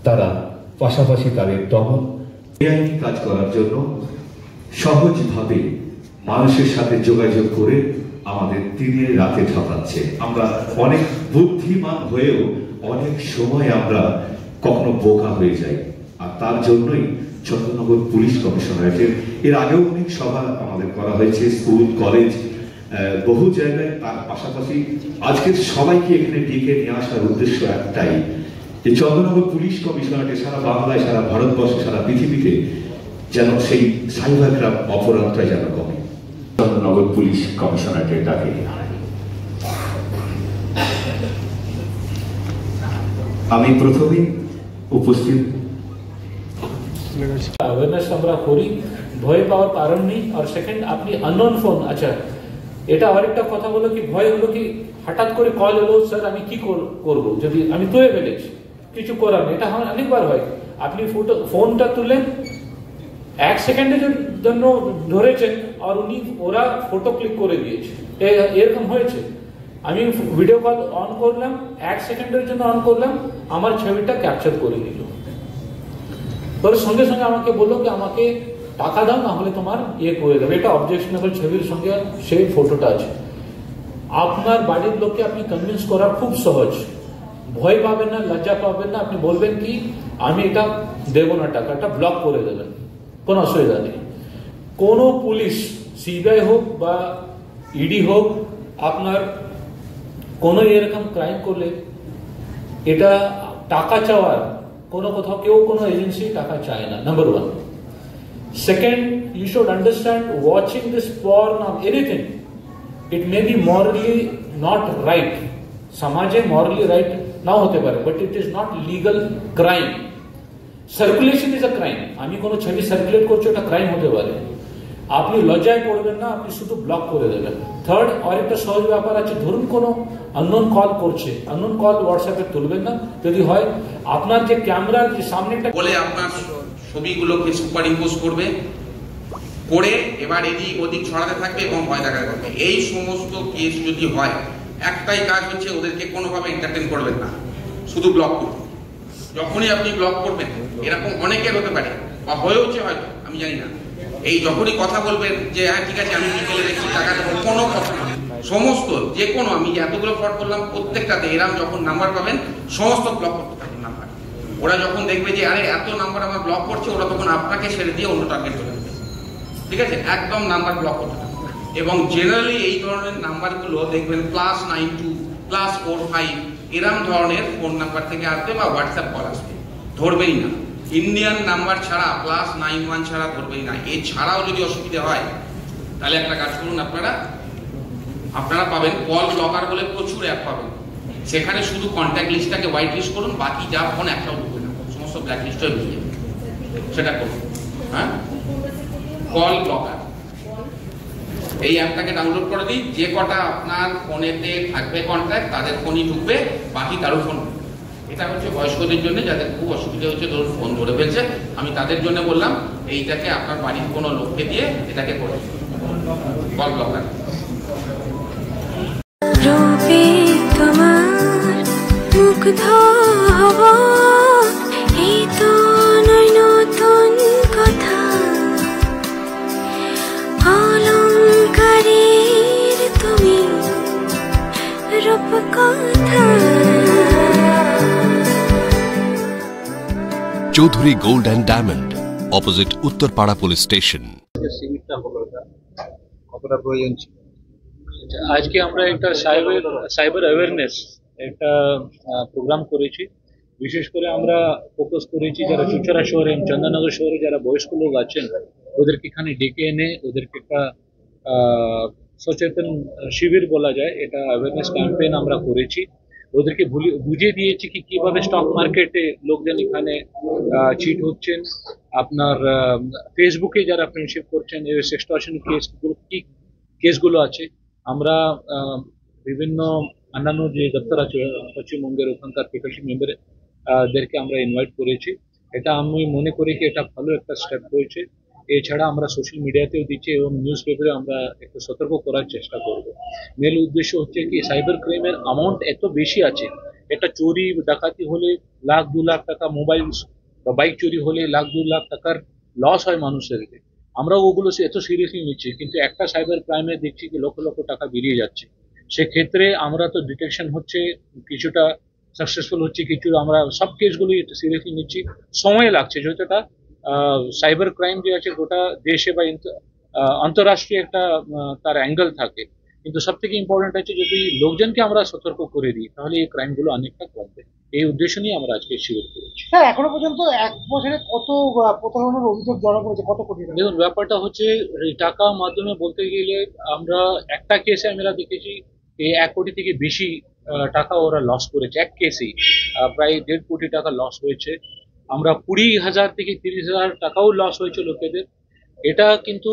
তারা পাশাপাশি তাদের দমন বেআইনি কাজ করার জন্য সহজভাবে মানুষের সাথে যোগাযোগ করে আমাদের দিনের রাতে ঠকাচ্ছে। আমরা অনেক বুদ্ধিমান হয়েও অনেক সময় আমরা কখনো বোকা হয়ে যাই, আর তার জন্যই চন্দননগর পুলিশ কমিশনারেটের এর আগেও অনেক সভা আমাদের করা হয়েছে, স্কুল কলেজ বহু জায়গায়। তার পাশাপাশি আজকের সবাইকে এখানে ডেকে নিয়ে আসার উদ্দেশ্য একটাই, যে চন্দননগর পুলিশ কমিশনারেটে সারা বাংলায়, সারা ভারতবর্ষে, সারা পৃথিবীতে যেন সেই সাইবার ক্রাইম অপরাধটা যেন কমে। চন্দননগর পুলিশ কমিশনারেটের ডাকে আমি প্রথমেই উপস্থিত अवेयरनेस আমরা করি, ভয় পাওয়ার কারণ নেই। আর সেকেন্ড, আপনি আননোন ফোন, আচ্ছা এটা আরেকটা কথা বলো কি ভয় হলো কি হঠাৎ করে কল এলো, স্যার আমি কি করব যদি আমি তুলে ফেলেছি, কিছু করার নেই। এটা অনেকবার হয়। আপনি ফোনটা তুললেন, 1 সেকেন্ডের জন্য ধরেছেন আর ওরা ফটো ক্লিক করে দিয়েছে, এরকম হয়েছে। আমি ভিডিও কল অন করলাম, 1 সেকেন্ডের জন্য অন করলাম, আমার ছবিটা ক্যাপচার করে নিল। তোর সঙ্গে সঙ্গে আমাকে বললো কি আমাকে টাকা দাও, না হলে তোমার করে দেবে। এটা অবজেকশনেবল ছবির সঙ্গে সেই ফটোটা আছে। আপনার বাড়ির লোককে আপনি কনভিন্স করা খুব সহজ, ভয় পাবেন না, লজ্জা পাবেন না। আপনি বলবেন কি আমি এটা দেবো না, টাকাটা ব্লক করে দেবেন, কোনো অসুবিধা নেই। কোনো পুলিশ, সিবিআই হোক বা ইডি হোক, আপনার কোনো এরকম ক্রাইম করলে এটা টাকা চাওয়ার কোথাও কেউ কোনো এজেন্সি টাকা চায় না, number 1। Second, you should understand watching this porn or anything, it may be morally not right. Samaje morally right now hote pare, but it is not legal crime. Circulation is a crime. Ami kono chhobi circulate korche eta crime hote pare. আপনি লজ্জায় পড়বেন না, আপনি শুধু block করে দেবেন। Third, আরেকটা সহজ ব্যাপার আছে, ধরুন কোনো আননোন কল করছে, আননোন কল হোয়াটসঅ্যাপে তুলবেন না। যদি হয় আপনার যে ক্যামেরার যে সামনেটা বলে আপনার ছবিগুলোকে সুপার ইম্পোজ করবে, করে এবার এদিক ওদিক ছড়াতে থাকবে এবং ভয় দেখাতে থাকবে। এই সমস্ত কেস যদি হয়, একটাই কাজ হচ্ছে ওদেরকে কোনোভাবে এন্টারটেন করবেন না, শুধু ব্লক করুন। যখনই আপনি ব্লক করবেন, এরকম অনেকের হতে পারে বা হয়েওছে হয়তো, আমি জানি না, এই যখনই কথা বলবেন যে হ্যাঁ ঠিক আছে আমি বিকেলে দেখছি টাকা দেবো, কোনো কথা না। সমস্ত যে কোনো আমি এতগুলো ফ্রড করলাম প্রত্যেকটাতে এরম যখন নাম্বার পাবেন সমস্ত ব্লক করতে থাকুন নাম্বার। ওরা যখন দেখবে যে আরে এত নাম্বার আমার ব্লক করছে, ওরা তখন আপনাকে ছেড়ে দিয়ে অন্য টার্গেট চলে যাবে। ঠিক আছে, একদম নাম্বার ব্লক করতে থাকুন। এবং জেনারেলি এই ধরনের নাম্বারগুলো দেখবেন +92 +45 এরম ধরনের ফোন নাম্বার থেকে আসবে বা হোয়াটসঅ্যাপ কল আসবে, ধরবেই না। ইন্ডিয়ান নাম্বার ছাড়া +91 ছাড়া ধরবেই না। এছাড়াও যদি অসুবিধা হয় তাহলে একটা কাজ করুন, আপনারা পাবেন কল ব্লকার বলে প্রচুর অ্যাপ পাবেন, সেখানে শুধু কন্ট্যাক্ট লিস্টটাকে হোয়াইট লিস্ট করুন, বাকি যা ফোন একটাও ঢুকবে না, সমস্ত ব্ল্যাক লিস্ট হয়ে যাবে, সেটা করুন। হ্যাঁ, কল ব্লকার এই অ্যাপটাকে ডাউনলোড করে দিন। যে কটা আপনার ফোনেতে থাকবে কন্ট্যাক্ট তাদের ফোনই ঢুকবে, বাকি কারো ফোন। এটা হচ্ছে বয়স্কদের জন্য, যাদের খুব অসুবিধা হচ্ছে, ধরুন ফোন ধরে ফেলছে, আমি তাদের জন্য বললাম এইটাকে আপনার বাড়ির কোনো লোককে দিয়ে এটাকে করে call blocker. Chowdhury gold and diamond, opposite Uttarpara police station. আজকে আমরা একটা সাইবার অ্যাওয়ারনেস একটা প্রোগ্রাম করেছি। বিশেষ করে আমরা ফোকাস করেছি যারা চুঁচুড়া শহরে, চন্দননগর শহরে যারা বয়স্ক লোক আছেন, ওদেরকে এখানে ডেকে এনে ওদেরকে একটা সচেতন শিবির বলা যায়, এটা অ্যাওয়ারনেস ক্যাম্পেইন আমরা করেছি। ওদেরকে বুঝিয়ে দিয়েছি কি কিভাবে স্টক মার্কেটে লোকজন এখানে চিট হচ্ছেন, আপনার ফেসবুকে যারা ফ্রেন্ডশিপ করছেন, সেক্সটর্শন কেসগুলো কি কেসগুলো আছে। আমরা বিভিন্ন অন্যান্য যে দপ্তর আছে পশ্চিমবঙ্গের, ওখানকার ফ্যাকাল্টি মেম্বারদেরকে আমরা ইনভাইট করেছি। এটা আমি মনে করি কি এটা ভালো একটা স্টেপ হয়েছে। এছাড়া আমরা সোশ্যাল মিডিয়াতেও দিচ্ছি এবং নিউজ পেপারে আমরা একটু সতর্ক করার চেষ্টা করব। মেন উদ্দেশ্য হচ্ছে কি সাইবার ক্রাইমের অ্যামাউন্ট এত বেশি আছে, একটা চুরি ডাকাতি হলে 1,00,000 2 লাখ টাকা, মোবাইল বা বাইক চুরি হলে 1,00,000 2 লাখ টাকার লস হয় মানুষের। আমরা ওগুলো এত সিরিয়াসলি নিচ্ছি, কিন্তু একটা সাইবার ক্রাইমে দেখছি কি লক্ষ লক্ষ টাকা বেরিয়ে যাচ্ছে। সেক্ষেত্রে আমরা তো ডিটেকশন হচ্ছে, কিছুটা সাকসেসফুল হচ্ছে, কিছু আমরা সব কেসগুলো সিরিয়াসলি নিচ্ছি। সময় লাগছে, যেহেতু এটা সাইবার ক্রাইম যে আছে গোটা দেশে বা আন্তঃরাষ্ট্রীয় একটা তার অ্যাঙ্গেল থাকে, কিন্তু সব থেকে ইম্পর্টেন্ট হচ্ছে যদি লোকজনকে আমরা সতর্ক করে দিই তাহলে এই ক্রাইমগুলো অনেকটা কমবে। এই উদ্দেশ্য নিয়ে আমরা আজকে শিবির করেছি। স্যার এখনো পর্যন্ত 1 বছরে কত প্রতারণার অভিযোগ জমা পড়েছে, কত কোটি টাকা? দেখুন, ব্যাপারটা হচ্ছে এই টাকা মাধ্যমে বলতে গেলে আমরা একটা কেসে আমরা দেখেছি এই 1 কোটি থেকে বেশি টাকা ওরা লস করেছে। এক কেসেই প্রায় 1.5 কোটি টাকা লস হয়েছে। আমরা 20,000 থেকে 30,000 টাকাও লস হয়েছে লোকেদের। এটা কিন্তু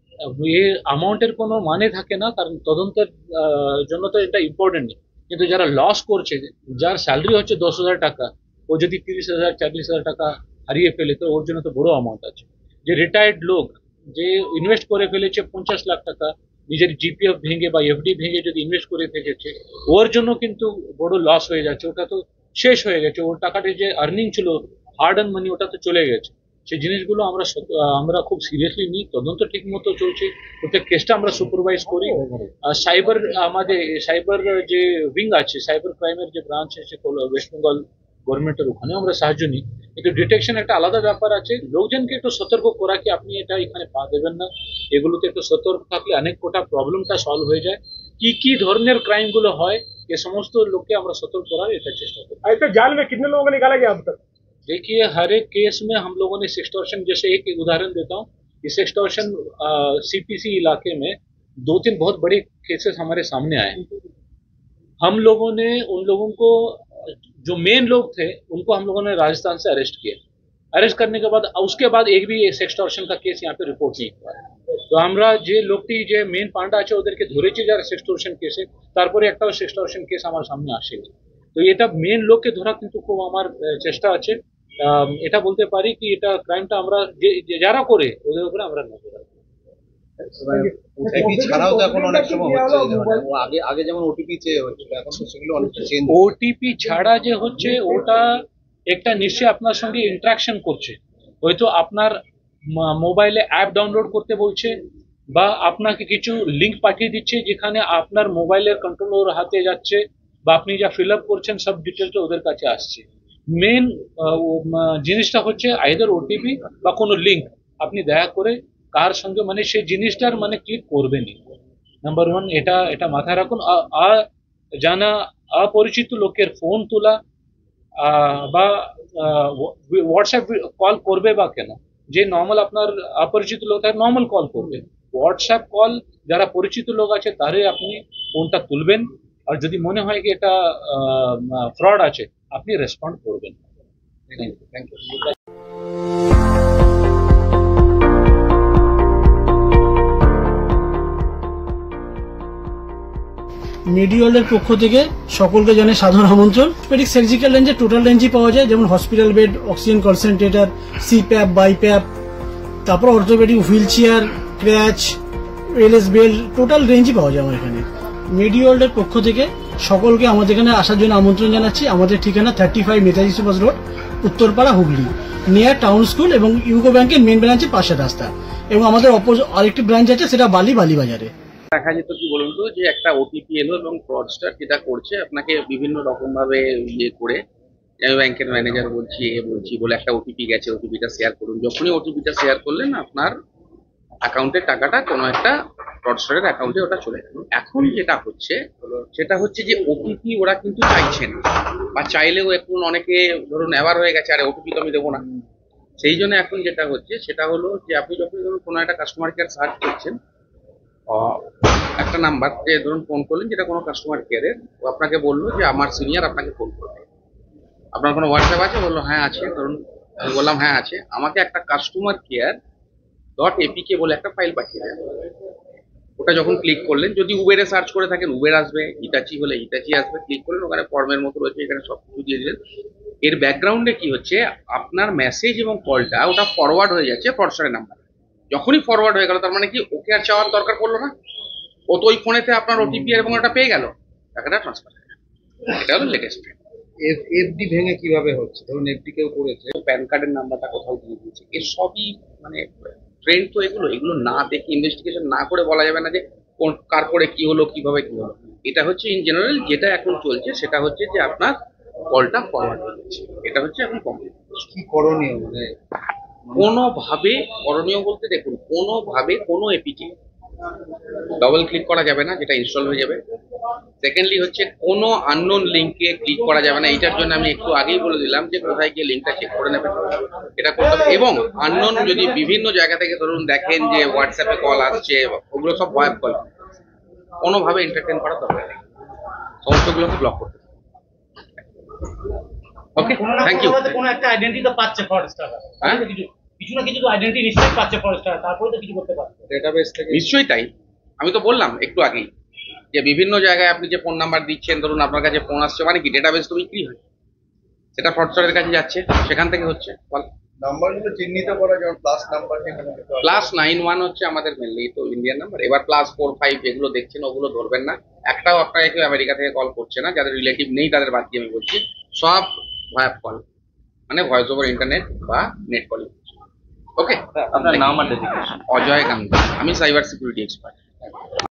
এর অ্যামাউন্টের কোনো মানে থাকে না, কারণ তদন্তের জন্য তো এটা ইম্পর্টেন্ট নেই। কিন্তু যারা লস করছে, যার স্যালারি হচ্ছে 10,000 টাকা, ও যদি 30,000 40,000 টাকা হারিয়ে ফেলে তো ওর জন্য তো বড় অ্যামাউন্ট আছে। যে রিটায়ার্ড লোক যে ইনভেস্ট করে ফেলেছে 50 লাখ টাকা, নিজের জিপিএফ ভেঙে বা এফডি ভেঙে যদি ইনভেস্ট করে ফেলেছে, ওর জন্য কিন্তু বড় লস হয়ে যাচ্ছে। ওটা তো শেষ হয়ে গেছে, ওর টাকাটা যে আর্নিং ছিল, হার্ড আর্ন মানি, ওটা তো চলে গেছে। সেই জিনিসগুলো আমরা খুব সিরিয়াসলি নিই, তদন্ত ঠিক মতো চলছে, প্রত্যেক কেসটা আমরা সুপারভাইজ করি। সাইবার আমাদের সাইবার যে উইং আছে, সাইবার ক্রাইমের যে ব্রাঞ্চ আছে ওয়েস্ট বেঙ্গল গভর্নমেন্টের, ওখানে আমরা সাহায্য নিই। কিন্তু ডিটেকশন একটা আলাদা ব্যাপার আছে, লোকজনকে একটু সতর্ক করা কি আপনি এটা এখানে পা দেবেন না, এগুলোতে একটু সতর্ক থাকলে অনেক কোটা প্রবলেমটা সলভ হয়ে যায়। কি ধরনের ক্রাইম গুলো হয় এ সমস্ত লোককে আমরা সতর্ক করার এটা চেষ্টা করি। ऐसे जाल में कितने लोगों को निकाला गया अब तक? देखिए, हर एक केस में हम लोगों ने सेक्सटॉर्शन, जैसे एक उदाहरण देता हूँ, कि सेक्सटॉर्शन सीपीसी इलाके में 2-3 बहुत बड़े केसेस हमारे सामने आए। हम लोगों ने उन लोगों को, जो मेन लोग थे, उनको हम लोगों ने राजस्थान से अरेस्ट किया। अरेस्ट करने के बाद उसके बाद एक भी सेक्सटॉर्शन का केस यहाँ पे रिपोर्ट नहीं हुआ। তো আমরা যে লোকটি যে মেন পান্ডা আছে ওদেরকে ধরেছি যারা সেক্সটর্শন কেসে, তারপরে একটাও সেক্সটর্শন কেস আমার সামনে আসেনি। তো এটা মেন লোককে ধরা কিন্তু খুব আমার চেষ্টা আছে। এটা বলতে পারি কি এটা ক্রাইমটা আমরা যারা করে ওদের উপরে আমরা নজর রাখি। ওটিপি ছাড়াও তো এখন অনেক সময় হচ্ছে, আগে যেমন ওটিপি চেয়ে হচ্ছিল, এখন তো সেগুলো অনেকটা চেঞ্জ। ওটিপি ছাড়া যে হচ্ছে ওটা একটা নিশ্চয়ই আপনার সঙ্গে ইন্টারাকশন করছে, হয়তো আপনার মোবাইলে অ্যাপ ডাউনলোড করতে বলছে বা আপনাকে কিছু লিঙ্ক পাঠিয়ে দিচ্ছে যেখানে আপনার মোবাইলের কন্ট্রোল ওর হাতে যাচ্ছে, বা আপনি যা ফিল আপ করছেন সব ডিটেলটা ওদের কাছে আসছে। মেন জিনিসটা হচ্ছে আইদার ওটিপি বা কোনো লিঙ্ক আপনি দয়া করে কার সঙ্গে মানে সেই জিনিসটার মানে ক্লিক করবেনই। নাম্বার 1 এটা মাথায় রাখুন। জানা অপরিচিত লোকের ফোন তোলা বা হোয়াটসঅ্যাপ কল করবে বা কেন, যে নর্মাল আপনার অপরিচিত লোক থাকে নর্মাল কল করবে। হোয়াটসঅ্যাপ কল যারা পরিচিত লোক আছে তারে আপনি ফোনটা তুলবেন, আর যদি মনে হয় কি এটা ফ্রড আছে আপনি রেসপন্ড করবেন। Thank you. মেডিওয়ালের পক্ষ থেকে সকলকে জানাই সাধারণ আমন্ত্রণ। পেডিক সার্জিক্যাল রেঞ্জে টোটাল রেঞ্জই পাওয়া যায়, যেমন hospital bed, oxygen concentrator, CPAP, BiPAP, তারপর orthopaedic wheel chair, crutch, LS belt, total রেঞ্জই পাওয়া যায় আমার এখানে। মেডিওয়ালের পক্ষ থেকে সকলকে আমাদের এখানে আসার জন্য আমন্ত্রণ জানাচ্ছি। আমাদের ঠিকানা 35 Netaji Subhash road, Uttarpara, Hooghly, near town school এবং ইউকো ব্যাংকের মেন ব্রাঞ্চের পাশের রাস্তা। এবং আমাদের আরেকটি ব্রাঞ্চ আছে, সেটা বালিবাজারে। দেখা যেত কি বলুন তো, যে একটা ওটিপি এলো এবং ফ্রডস্টার যেটা করছে আপনাকে বিভিন্ন রকম ভাবে ইয়ে করে, আমি ব্যাংকের ম্যানেজার বলছি বলে একটা ওটিপি গেছে, ওটিপিটা শেয়ার করুন। যখনই ওটিপিটা শেয়ার করলেন আপনার অ্যাকাউন্টের টাকাটা কোনো একটা ফ্রডস্টারের অ্যাকাউন্টে ওটা চলে গেল। এখন যেটা হচ্ছে সেটা হচ্ছে যে ওটিপি ওরা কিন্তু চাইছেন, বা চাইলেও এখন অনেকে ধরুন অ্যাওয়ার হয়ে গেছে, আরে ওটিপি তো আমি দেবো না। সেই জন্য এখন যেটা হচ্ছে সেটা হলো যে আপনি যখন ধরুন কোনো একটা কাস্টমার কেয়ার সার্চ করছেন, একটা নাম্বার যে ধরুন ফোন করলেন যেটা কোনো কাস্টমার কেয়ারের, ও আপনাকে বললো যে আমার সিনিয়র আপনাকে ফোন করবে, আপনার কোনো হোয়াটসঅ্যাপ আছে? বললো হ্যাঁ আছে। ধরুন আমি বললাম হ্যাঁ আছে, আমাকে একটা কাস্টমার কেয়ার .apk বলে একটা ফাইল পাঠিয়ে দেন। ওটা যখন ক্লিক করলেন, যদি উবেরে সার্চ করে থাকেন উবের আসবে, হিটাচি হলে হিটাচি আসবে, ক্লিক করলেন, ওখানে ফর্মের মতো রয়েছে, এখানে সব কিছু দিয়ে দিলেন। এর ব্যাকগ্রাউন্ডে কি হচ্ছে, আপনার মেসেজ এবং কলটা ওটা ফরওয়ার্ড হয়ে যাচ্ছে ফ্রডস্টারের নাম্বারে। যখনই ফরওয়ার্ড হয়ে গেল তার মানে কি ওকে আর চাওয়ার দরকার পড়লো না, ও তো ওই ফোনেতে আপনার ওটিপি এবং ওটা পেয়ে গেল, টাকাটা ট্রান্সফার হয়ে গেল। এটা হলো লেটেস্ট। এফডি ভেঙে কিভাবে হচ্ছে? ধরুন এফডি কেউ করেছে, প্যান কার্ডের নাম্বারটা কোথাও দিয়ে দিয়েছে, এর সবই মানে ট্রেন্ড তো এগুলো না দেখে ইনভেস্টিগেশন না করে বলা যাবে না যে কোন কার করে কি হলো কিভাবে কি হলো। এটা হচ্ছে ইন জেনারেল যেটা এখন চলছে সেটা হচ্ছে যে আপনার কলটা ফরওয়ার্ড হয়ে গেছে, এটা হচ্ছে এখন কমপ্লিট। কি করণীয় মানে কোনোভাবে করণীয় বলতে দেখুন, কোনোভাবে কোনো এপিকে ডবল ক্লিক করা যাবে না, যেটা ইনস্টল হয়ে যাবে। সেকেন্ডলি হচ্ছে কোনো আননোন লিঙ্কে ক্লিক করা যাবে না। এইটার জন্য আমি একটু আগেই বলে দিলাম যে কোথায় গিয়ে লিঙ্কটা চেক করে নেবেন, এটা করতে হবে। এবং আননোন যদি বিভিন্ন জায়গা থেকে ধরুন দেখেন যে হোয়াটসঅ্যাপে কল আসছে, ওগুলো সব ভয়েস কল, কোনোভাবে এন্টারটেন করা দরকার নেই, সমস্তগুলোকে ব্লক করতে হবে। Okay, thank you. কোনো একটা আইডেন্টি তো পাচ্ছে ফরেস্টার, হ্যাঁ, কিছু না কিছু তো আইডেন্টি নিশ্চয়ই পাচ্ছে ফরেস্টার, তারপরে তো কিছু করতে পারছে। ডেটাবেস থেকে নিশ্চয়ই তাই। আমি তো বললাম একটু আগেই যে বিভিন্ন জায়গায় আপনি যে ফোন নাম্বার দিচ্ছেন, ধরুন আপনার কাছে ফোন আসছে, মানে কি ডেটাবেস তো বিক্রি হয়, সেটা ফ্রডস্টারের কাছে যাচ্ছে, সেখান থেকে হচ্ছে। নাম্বারগুলো চিহ্নিত করা, যেমন প্লাস নাম্বার +91 হচ্ছে আমাদের মেনলি তো ইন্ডিয়ান নাম্বার। এবার +45 যেগুলো দেখছেন ওগুলো ধরবেন না। একটাও আপনাকে কেউ আমেরিকা থেকে কল করছে না, যাদের রিলেটিভ নেই তাদের বাদ দিয়ে আমি বলছি, সব ভয়েস কল, মানে ভয়েস ওভার ইন্টারনেট বা নেট কলিং। ওকে, আপনার নাম আর ডেজিগনেশন? অজয় গাঙ্গুলি, আমি সাইবার সিকিউরিটি এক্সপার্ট।